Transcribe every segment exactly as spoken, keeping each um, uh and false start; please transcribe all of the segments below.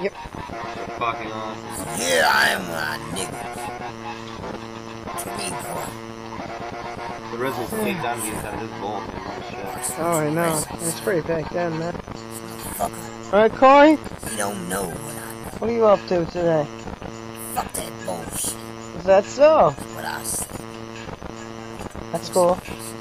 Yep. Fucking awesome. Here I am, my niggas. The rest will take down the inside of this bowl. Oh, I know. It's pretty back then, man. Fucker. Alright, Cory? You don't know what I know. What are you up to today? Fuck that bullshit. Is that so? That's what I say. That's cool.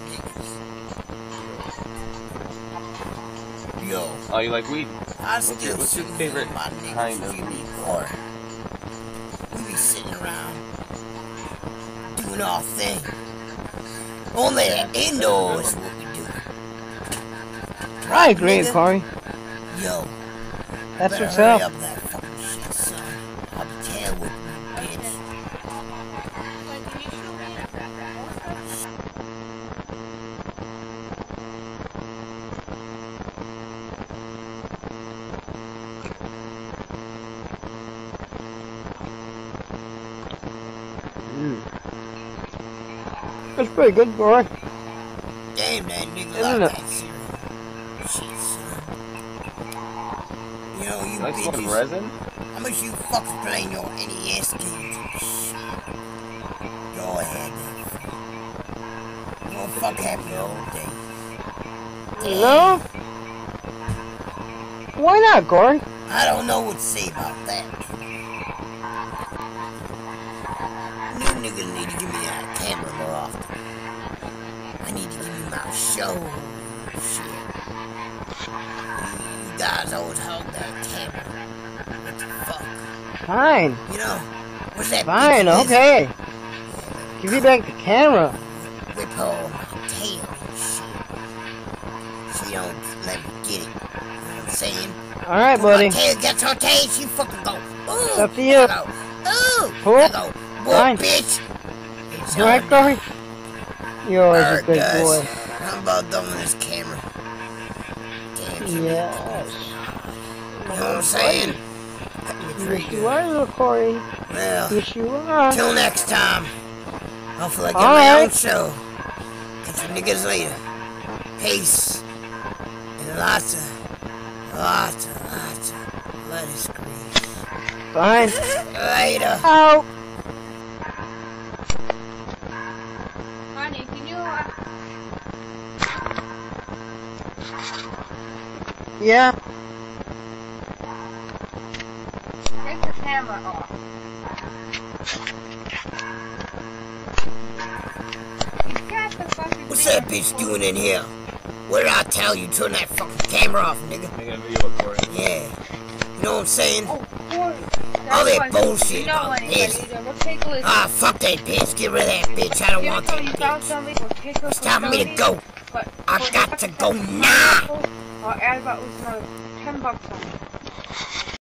Yo. Oh, you like weed? I What's still your, what's your see favorite my niggas kind of give me weed? more. We be sitting around doing our thing. Only indoors what we do. I agree, Cory. Yo. That's better what's hurry up. up that fucking shit, son. I'll be tail with me, bitch. Mm. That's pretty good, Cory. Damn, that nigga Isn't like it? that cereal. Shit, son. You know, you Like smoking bitches. resin? How much you fucking playing your N E S games and shit? Go ahead, then. You won't fuck have your old days. No? Why not, Cory? I don't know what to say about that. You niggas need to give me that camera more often. I need to give you my show. Shit. You guys always hug that camera. What the fuck? Fine. You know, what's that? Fine, bitch okay. Give me back the camera. Whip her on my tail and shit. She don't let me get it. You know what I'm saying? Alright, When buddy. my tail gets her tail, she fucking go. Ooh. It's up to you. I go, ooh. Cool. I go, whoa, Fine. bitch. It's You alright, on. Cory? You're always a Alright, good guys. boy. I'm about done with this camera. Damn, she Yes. You know what I'm saying? Cut me a Yes, tree. you are, little Cory. Well, Yes, you are. till next time. Hopefully I get All my own right. show. Catch you niggas later. Peace. And lots of, lots of, lots of lettuce grease. Fine. Later. Out. Honey, can you, uh, Yeah. take the camera off? You got the fucking What's that bitch doing in here? What did I tell you? Turn that fucking camera off, nigga. Making a video of Cory. Yeah. You know what I'm saying? Oh, Cory. All that That's fine. bullshit You know about anybody this. either. We'll take a listen. Ah, fuck that bitch. Get rid of that bitch. I don't Give want us all that you found bitch. somebody. We'll take her It's for time for me to thirty, go. but I for the got to fucking go second now. I'll add about another ten bucks on it.